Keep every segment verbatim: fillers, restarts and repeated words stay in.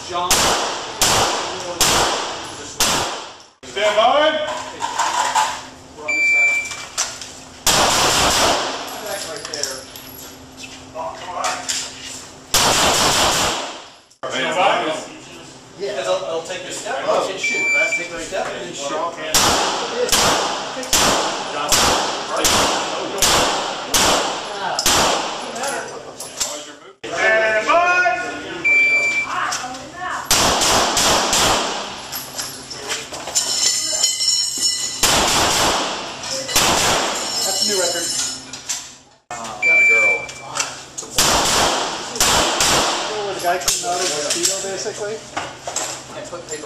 John. Stand by. We're on this side. Back right there. Oh, come on. Stand by. Yeah, it'll, it'll take a step and oh. shoot. That's take a step and then shoot. That's a new record. Uh, Got a girl. Where the guy came out of the speedo, basically? And put paper.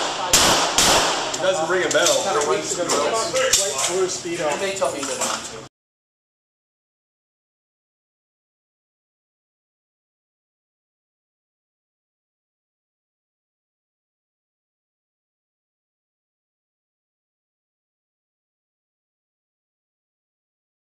It doesn't ring a bell. Kind of weeks ago, blue speedo. They told me that on too.